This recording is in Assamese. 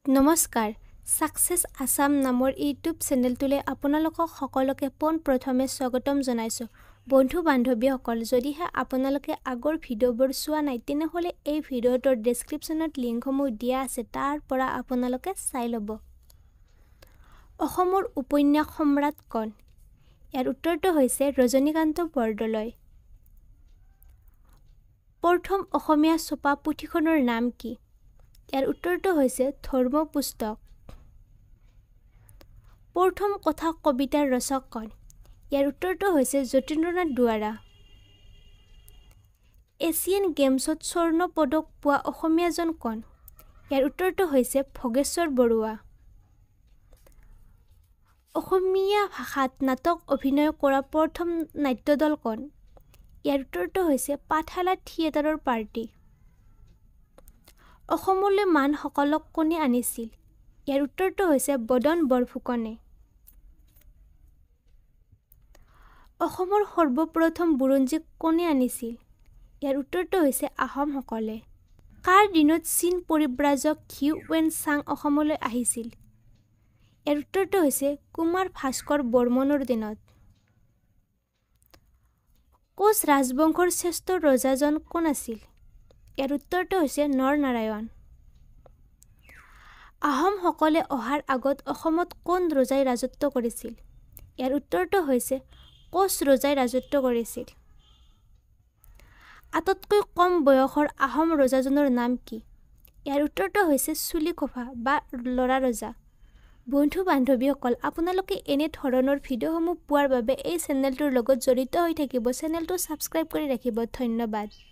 নমস্কাৰ সাকসেস আসাম নামৰ ইউটিউব চেনেলটোলে আপোনালোকক সকলোকে প্ৰথমে স্বাগতম জনাইছো বন্ধু বান্ধৱীসকল যদিহে আপোনালোকে আগৰ ভিডিঅ'বোৰ চোৱা নাই তেনেহলে এই ভিডিঅ'টোৰ ডেসক্ৰিপচনত লিংকসমূহ দিয়া আছে তাৰ পৰা আপোনালোকে চাই ল'ব অসমৰ উপন্যাস সম্ৰাট কোন ইয়াৰ উত্তৰটো হৈছে ৰজনীকান্ত বৰদলৈ প্ৰথম অসমীয়া ছপা পুথিখনৰ নাম কি ইয়াৰ উত্তৰটো হৈছে ধৰ্ম পুস্তক প্ৰথম কথা কবিতাৰ ৰচক কোন ইয়াৰ উত্তৰটো হৈছে যতীন্দ্ৰনাথ দুৱৰা এছিয়ান গেমছত স্বৰ্ণ পদক পোৱা অসমীয়াজন কোন ইয়াৰ উত্তৰটো হৈছে ভগেশ্বৰ বৰুৱা অসমীয়া ভাষাত নাটক অভিনয় কৰা প্ৰথম নাট্যদল কোন ইয়াৰ উত্তৰটো হৈছে পাঠশালা থিয়েটাৰৰ পাৰ্টি অসমলৈ মানসকলক কোনে আনিছিল ইয়াৰ উত্তৰটো হৈছে বদন বৰফুকনে অসমৰ সৰ্বপ্ৰথম বুৰঞ্জীক কোনে আনিছিল ইয়াৰ উত্তৰটো হৈছে আহোমসকলে কাৰ দিনত চীন পৰিব্ৰাজক হিউ ৱেন চাং অসমলৈ আহিছিল ইয়াৰ উত্তৰটো হৈছে কুমাৰ ভাস্কৰ বৰ্মনৰ দিনত কোচ ৰাজবংশৰ শ্ৰেষ্ঠ ৰজাজন কোন আছিল ইয়াৰ উত্তৰটো হৈছে নৰনাৰায়ণ আহোমসকলে অহাৰ আগত অসমত কোন ৰজাই ৰাজত্ব কৰিছিল ইয়াৰ উত্তৰটো হৈছে কোচ ৰজাই ৰাজত্ব কৰিছিল আটাইতকৈ কম বয়সৰ আহোম ৰজাজনৰ নাম কি ইয়াৰ উত্তৰটো হৈছে চুলিকফা বা লৰা ৰজা বন্ধু বান্ধৱীসকল আপোনালোকে এনে ধৰণৰ ভিডিঅ'সমূহ পোৱাৰ বাবে এই চেনেলটোৰ লগত জড়িত হৈ থাকিব চেনেলটো সাবস্ক্ৰাইব কৰি ৰাখিব ধন্যবাদ